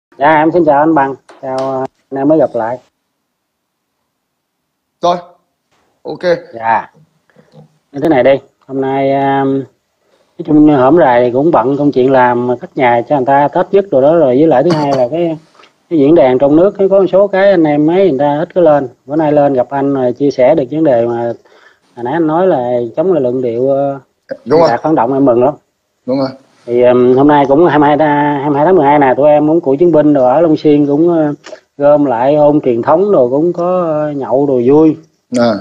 Dạ em xin chào anh Bằng, chào anh em mới gặp lại. Rồi, ok. Dạ, như thế này đi, hôm nay nói chung hổm rày thì cũng bận công chuyện làm cất nhà cho người ta Tết nhất rồi đó, rồi với lại thứ hai là cái diễn đàn trong nước có một số cái anh em mấy người ta ít có lên. Bữa nay lên gặp anh rồi chia sẻ được vấn đề mà hồi nãy anh nói là chống lại luận điệu Đúng rồi, đạt phản động, em mừng lắm. đúng rồi. Thì hôm nay cũng 22 tháng 12 này, tụi em muốn cựu chiến binh rồi ở Long Xuyên cũng gom lại ôn truyền thống, rồi cũng có nhậu đồ vui. À,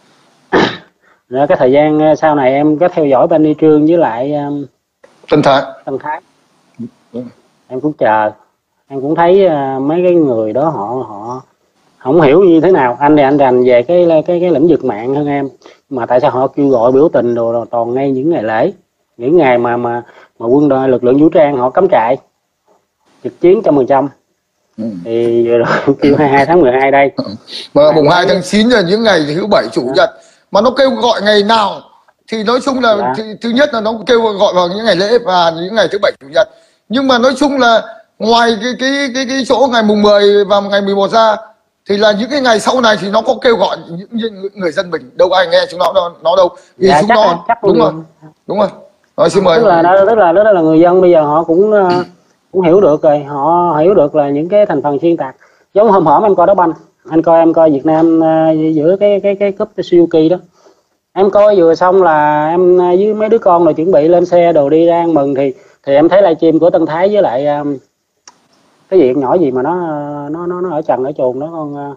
Rồi cái thời gian sau này em có theo dõi Benny Trương với lại Tân Thái. Tân Thái, Ừ. em cũng chờ, em cũng thấy mấy cái người đó họ họ không hiểu như thế nào. Anh thì anh rành về cái lĩnh vực mạng hơn em, mà tại sao họ kêu gọi biểu tình đồ toàn ngay những ngày lễ, những ngày mà quân đội lực lượng vũ trang họ cắm trại trực chiến 100%. Ừ. Thì rồi kêu 22 tháng 12 đây. Mà mùng 2 tháng 9 là những ngày thứ bảy chủ nhật, mà nó kêu gọi ngày nào thì nói chung là Dạ. thứ nhất là nó kêu gọi vào những ngày lễ và những ngày thứ bảy chủ nhật. Nhưng mà nói chung là ngoài cái chỗ ngày mùng 10 và ngày 11 ra thì là những cái ngày sau này thì nó có kêu gọi những người dân mình, đâu ai nghe chúng nó đâu, vì Dạ, chúng chắc nó chắc đúng rồi, đúng rồi. Rồi xin mời. tức là người dân bây giờ họ cũng cũng hiểu được rồi, họ hiểu được là những cái thành phần xuyên tạc. Giống hôm em coi đá banh, em coi Việt Nam giữa cái cúp Suzuki đó, em coi vừa xong là em với mấy đứa con rồi chuẩn bị lên xe đồ đi ra ăn mừng, thì em thấy livestream của Tân Thái với lại cái gì nhỏ gì mà nó ở trần ở chuồng đó, con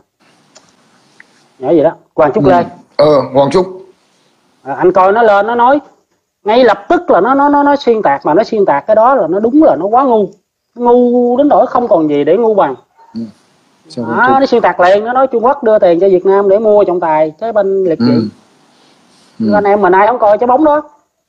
nhỏ gì đó, Hoàng Trúc Lê. Hoàng Trúc. Anh coi nó lên nó nói ngay lập tức là nó xuyên tạc, mà nó xuyên tạc cái đó là nó đúng là nó quá ngu đến nỗi không còn gì để ngu bằng. Nó xuyên tạc liền, nó nói Trung Quốc đưa tiền cho Việt Nam để mua trọng tài trái banh liệt vị. Anh em mình ai không coi trái bóng đó.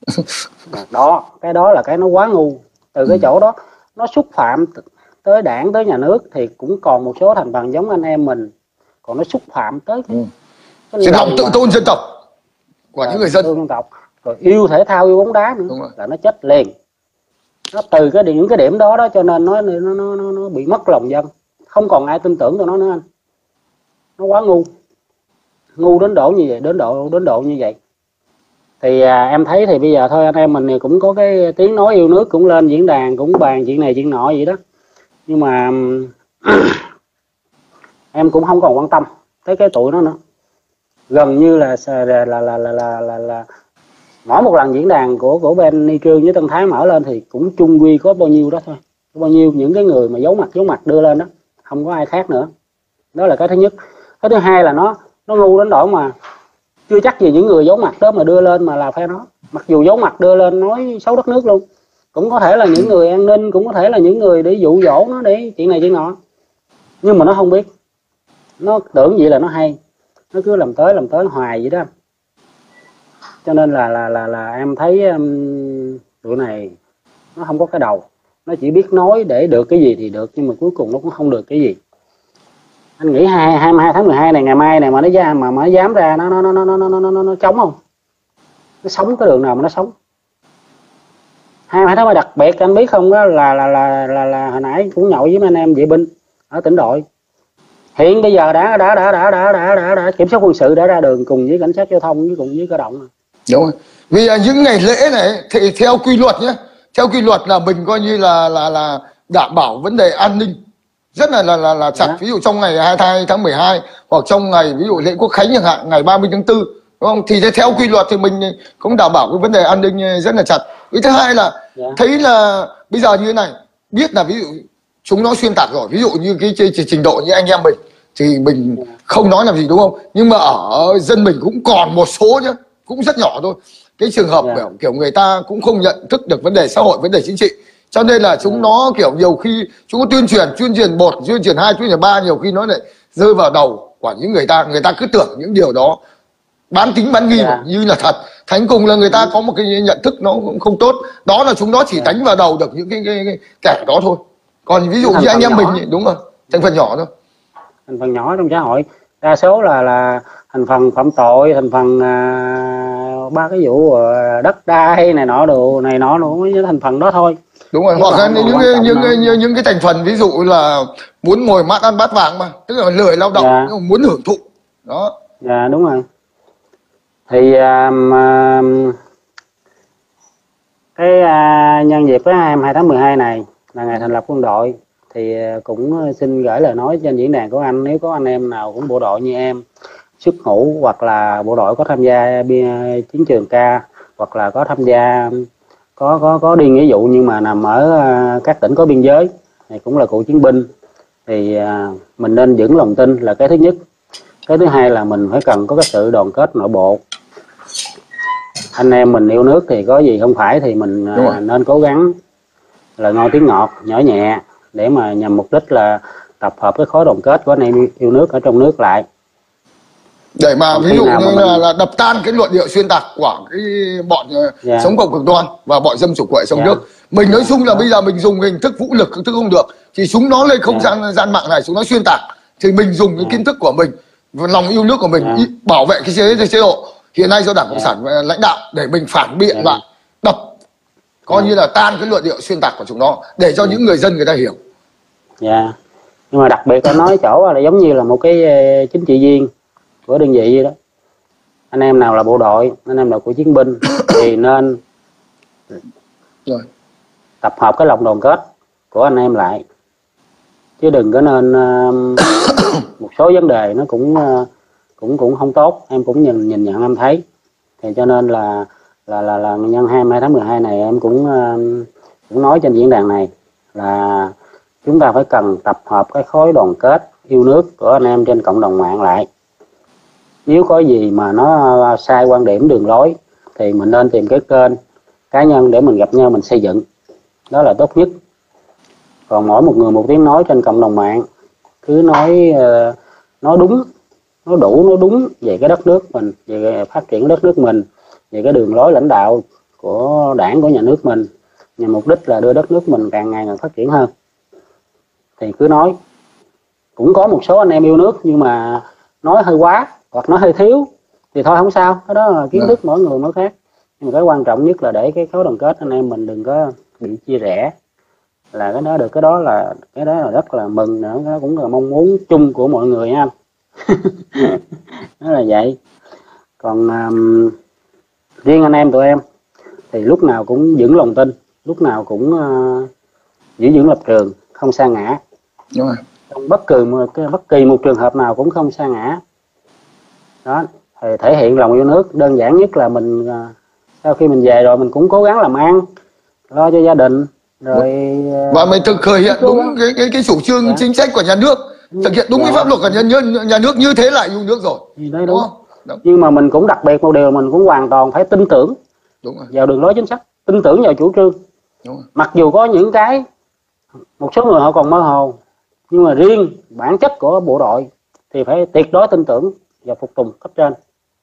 Đó, cái đó là cái nó quá ngu. Từ cái chỗ đó nó xúc phạm tới đảng, tới nhà nước, thì cũng còn một số thành phần giống anh em mình, còn nó xúc phạm tới cái Lòng tự tôn dân tộc của những người dân, dân tộc, rồi yêu thể thao, yêu bóng đá nữa, là nó chết liền. Nó từ những cái điểm đó cho nên nó bị mất lòng dân, không còn ai tin tưởng tụi nó nữa anh. Nó quá ngu đến độ như vậy, đến độ như vậy. Thì em thấy thì bây giờ thôi, anh em mình thì cũng có cái tiếng nói yêu nước, cũng lên diễn đàn cũng bàn chuyện này chuyện nọ vậy đó, nhưng mà em cũng không còn quan tâm tới cái tụi nó nữa. Gần như là mỗi một lần diễn đàn của bên Ni Trương với Tân Thái mở lên thì cũng chung quy có bao nhiêu đó thôi, có bao nhiêu những cái người mà giấu mặt đưa lên đó, không có ai khác nữa. Đó là cái thứ nhất. Cái thứ hai là nó ngu đến độ mà chưa chắc gì những người giấu mặt đó mà đưa lên mà là phe nó, mặc dù giấu mặt đưa lên nói xấu đất nước luôn, cũng có thể là những người an ninh, cũng có thể là những người để dụ dỗ nó để chuyện này chuyện nọ, nhưng mà nó không biết, nó tưởng vậy là nó hay, nó cứ làm tới hoài vậy đó. Cho nên là em thấy tụi này nó không có cái đầu, nó chỉ biết nói để được cái gì thì được, nhưng mà cuối cùng nó cũng không được cái gì. Anh nghĩ 22 tháng 12 này, ngày mai này mà nó ra mà nó dám ra nó chống không? Nó sống cái đường nào mà nó sống? 22 tháng 12 đặc biệt anh biết không đó, là hồi nãy cũng nhậu với mấy anh em vệ binh ở tỉnh đội. Hiện bây giờ đã kiểm soát quân sự đã ra đường cùng với cảnh sát giao thông với cùng với cơ động. Đúng rồi. Vì những ngày lễ này thì theo quy luật nhé, theo quy luật là mình coi như là đảm bảo vấn đề an ninh rất là chặt. Ví dụ trong ngày 22 tháng 12 hoặc trong ngày ví dụ lễ Quốc khánh chẳng hạn, ngày 30 tháng 4, đúng không? Thì theo quy luật thì mình cũng đảm bảo cái vấn đề an ninh rất là chặt. Cái thứ hai là thấy là bây giờ như thế này, biết là ví dụ chúng nó xuyên tạc rồi, ví dụ như cái trình độ như anh em mình thì mình không nói làm gì, đúng không? Nhưng mà ở dân mình cũng còn một số nhá, cũng rất nhỏ thôi, cái trường hợp kiểu người ta cũng không nhận thức được vấn đề xã hội, vấn đề chính trị, cho nên là chúng nó kiểu nhiều khi chúng nó tuyên truyền một, tuyên truyền hai, tuyên truyền ba, nhiều khi nó lại rơi vào đầu của những người ta cứ tưởng những điều đó bán tính bán nghi như là thật, thành cùng là người ta có một cái nhận thức nó cũng không tốt. Đó là chúng nó chỉ đánh vào đầu được những cái kẻ đó thôi. Còn ví dụ như anh em mình, đúng rồi, thành phần nhỏ thôi, thành phần nhỏ trong xã hội, đa số là thành phần phạm tội, thành phần ba cái vụ đất đai này nọ đồ này nọ nữa, thành phần đó thôi. Đúng rồi, Nếu hoặc mà là không còn quan trọng những cái thành phần ví dụ là muốn ngồi mát ăn bát vàng mà, tức là lười lao động dạ, nhưng mà muốn hưởng thụ. Đó. dạ đúng rồi. Thì nhân dịp cái 22 tháng 12 này là ngày thành lập quân đội, thì cũng xin gửi lời nói trên diễn đàn của anh, nếu có anh em nào cũng bộ đội như em xuất ngũ, hoặc là bộ đội có tham gia chiến trường ca, hoặc là có tham gia có đi nghĩa vụ nhưng mà nằm ở các tỉnh có biên giới, thì cũng là cựu chiến binh, thì mình nên vững lòng tin là cái thứ nhất. Cái thứ hai là mình phải cần có cái sự đoàn kết nội bộ. Anh em mình yêu nước thì có gì không phải thì mình nên cố gắng lời ngon tiếng ngọt nhỏ nhẹ để mà nhằm mục đích là tập hợp cái khối đoàn kết của anh em yêu nước ở trong nước lại, để mà còn ví khi dụ nào như mà mình là đập tan cái luận điệu xuyên tạc của cái bọn sống cộng cực đoan và bọn dâm trục quậy sông nước. Mình nói chung là bây giờ mình dùng hình thức vũ lực hình thức không được, thì súng nó lên không gian mạng này, súng nó xuyên tạc, thì mình dùng cái kiến thức của mình, lòng yêu nước của mình, bảo vệ cái chế độ hiện nay do Đảng Cộng sản lãnh đạo, để mình phản biện lại, đập coi như là tan cái luận điệu xuyên tạc của chúng nó để cho những người dân người ta hiểu. Dạ. Nhưng mà đặc biệt là nói chỗ là giống như là một cái chính trị viên của đơn vị vậy đó. Anh em nào là bộ đội, anh em nào của chiến binh thì nên tập hợp cái lòng đoàn kết của anh em lại, chứ đừng có nên một số vấn đề nó cũng không tốt, em cũng nhìn nhận em thấy. Thì cho nên là nhân 22 tháng 12 này em cũng nói trên diễn đàn này là chúng ta phải cần tập hợp cái khối đoàn kết yêu nước của anh em trên cộng đồng mạng lại. Nếu có gì mà nó sai quan điểm đường lối thì mình nên tìm cái kênh cá nhân để mình gặp nhau mình xây dựng, đó là tốt nhất. Còn mỗi một người một tiếng nói trên cộng đồng mạng, cứ nói đúng, nói đủ, nói đúng về cái đất nước mình, về phát triển đất nước mình, về cái đường lối lãnh đạo của đảng, của nhà nước mình, nhằm mục đích là đưa đất nước mình càng ngày càng phát triển hơn, thì cứ nói. Cũng có một số anh em yêu nước nhưng mà nói hơi quá hoặc nói hơi thiếu thì thôi không sao, cái đó là kiến thức mỗi người mỗi khác. Nhưng mà cái quan trọng nhất là để cái khối đoàn kết anh em mình đừng có bị chia rẽ, là cái đó được, cái đó là rất là mừng nữa, nó cũng là mong muốn chung của mọi người nha anh. Đó là vậy. Còn riêng anh em tụi em thì lúc nào cũng vững lòng tin, lúc nào cũng giữ vững lập trường, không sa ngã. Đúng rồi. Trong bất kỳ một trường hợp nào cũng không sa ngã. Đó, thì thể hiện lòng yêu nước đơn giản nhất là mình sau khi mình về rồi mình cũng cố gắng làm ăn, lo cho gia đình rồi, và mình thực hiện đúng cái chủ trương chính sách của nhà nước, thực hiện đúng cái pháp luật của nhà nước, như thế là yêu nước rồi. Đấy, đúng. Đúng. Nhưng mà mình cũng đặc biệt một điều, mình cũng hoàn toàn phải tin tưởng vào đường lối chính sách, tin tưởng vào chủ trương. Mặc dù có những cái một số người họ còn mơ hồ, nhưng mà riêng bản chất của bộ đội thì phải tuyệt đối tin tưởng và phục tùng cấp trên.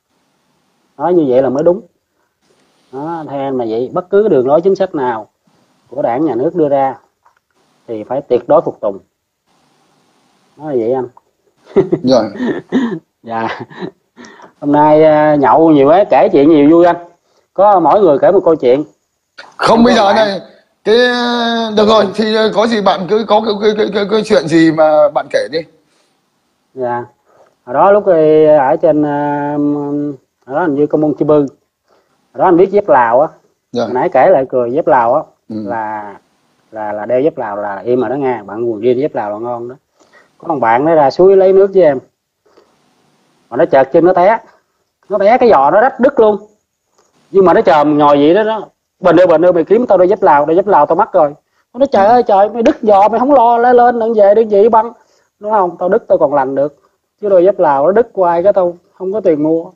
Nói như vậy là mới đúng. Đó, theo em là vậy. Bất cứ đường lối chính sách nào của đảng nhà nước đưa ra thì phải tuyệt đối phục tùng. Nói là vậy anh. Rồi. Dạ. Hôm nay nhậu nhiều quá, kể chuyện nhiều vui anh. Có mỗi người kể một câu chuyện. Không, bây giờ này cái được rồi thì có gì bạn cứ có cái chuyện gì mà bạn kể đi. Dạ. Hồi đó lúc ở trên hồi đó hình như công môn Chư Bư. Hồi đó anh biết dép Lào á. Hồi nãy kể lại cười, dép Lào á là đeo dép Lào là im rồi đó nghe, bạn quần jean dép Lào là ngon đó. Có một bạn nó ra suối lấy nước với em. Mà nó chợt chân nó té cái giò nó rách đứt luôn. Nhưng mà nó chờ mình ngồi vậy đó, bình ơi mày kiếm tao đôi dép Lào tao mắc rồi. Nó nói trời ơi trời, mày đứt giò mày không lo lên đừng về đừng gì băng, đúng không? Tao đứt tao còn lành được, chứ đôi dép Lào nó đứt hoài cái tao không có tiền mua.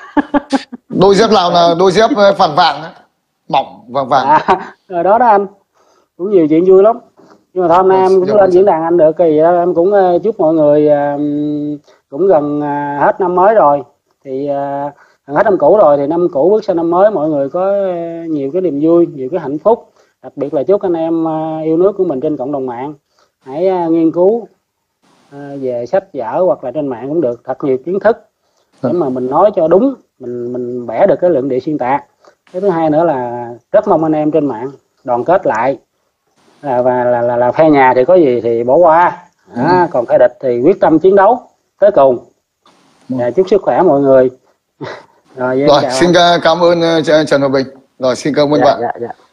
Đôi dép Lào là đôi dép phản vàng đó, mỏng vàng. Rồi đó anh, cũng nhiều chuyện vui lắm. Nhưng mà thôi hôm nay em cũng lên diễn đàn anh được thì em cũng chúc mọi người cũng gần hết năm mới rồi, thì gần hết năm cũ rồi thì năm cũ bước sang năm mới mọi người có nhiều cái niềm vui, nhiều cái hạnh phúc. Đặc biệt là chúc anh em yêu nước của mình trên cộng đồng mạng hãy nghiên cứu về sách vở hoặc là trên mạng cũng được, thật nhiều kiến thức để mà mình nói cho đúng, mình bẻ được cái luận điệu xuyên tạc. Cái thứ hai nữa là rất mong anh em trên mạng đoàn kết lại là phe nhà thì có gì thì bỏ qua. Còn phe địch thì quyết tâm chiến đấu tới cùng. Chúc sức khỏe mọi người. Rồi, xin cảm ơn Trần Hòa Bình. Rồi, xin cảm ơn bạn. Dạ.